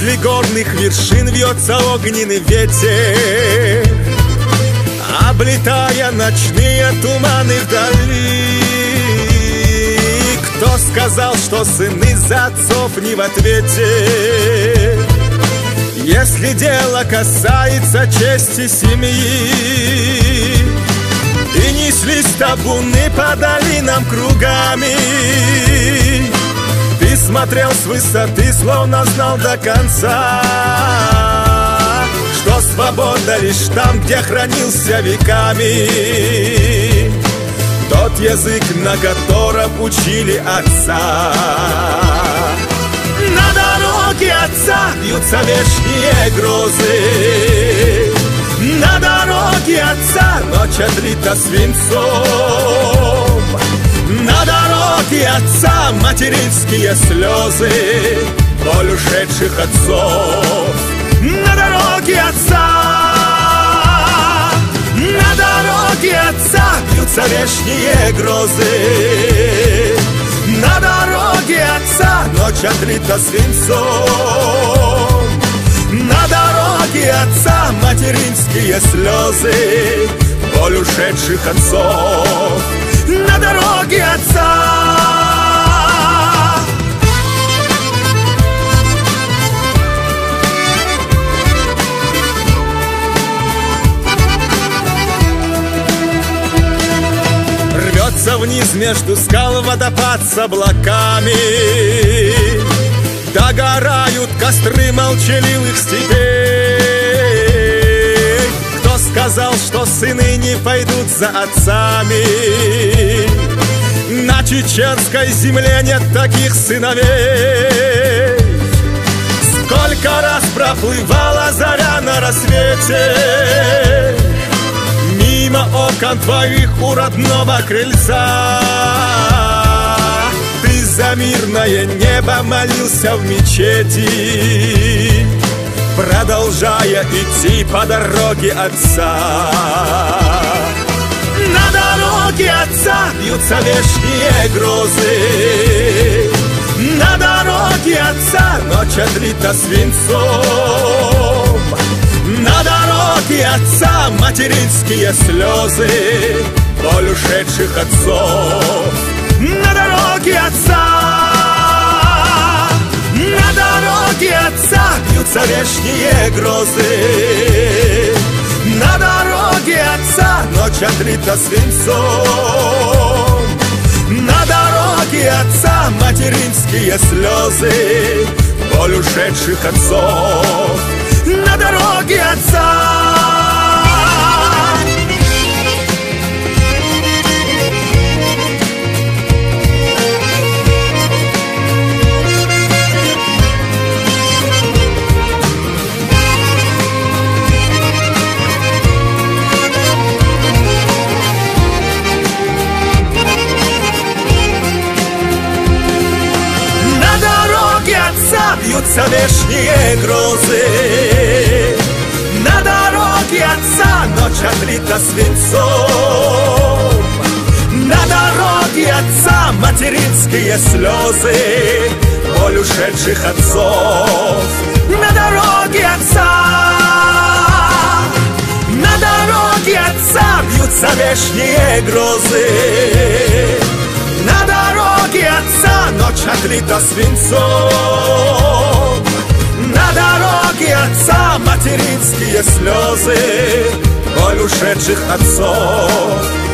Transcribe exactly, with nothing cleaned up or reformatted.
Возле горных вершин вьется огненный ветер, облетая ночные туманы вдали. Кто сказал, что сыны за отцов не в ответе, если дело касается чести семьи? И неслись табуны по долинам кругами, ты смотрел с высоты, словно знал до конца, что свобода лишь там, где хранился веками тот язык, на котором учили отца. На дороге отца бьются вешние грозы, на дороге отца ночь отлита свинцом, на дороге отца материнские слезы, боль ушедших отцов. На дороге отца, на дороге отца бьются вешние грозы, на дороге отца ночь отлита свинцом, на дороге отца материнские слезы, боль ушедших отцов. На дороге отца. Рвется вниз между скал водопад с облаками, догорают костры молчаливых степей. Кто сказал, что сыны не пойдут за отцами? На чеченской земле нет таких сыновей. Сколько раз проплывала заря на рассвете мимо окон твоих у родного крыльца. Ты за мирное небо молился в мечети, продолжая идти по дороге отца. На дороге отца бьются вешние грозы, на дороге отца ночь отлита свинцом, на дороге отца материнские слезы, боль ушедших отцов. На дороге отца, на дороге отца бьются вешние грозы, на дороге отца ночь отлита свинцом, на дороге отца материнские слезы, боль ушедших отцов. На дороге отца. Бьются вешние грозы, на дороге отца ночь отлита свинцом, на дороге отца материнские слезы, боль ушедших отцов. На дороге отца, на дороге отца бьются вешние грозы, на дороге отца ночь отлита свинцом, на дороге отца материнские слезы, боль ушедших отцов.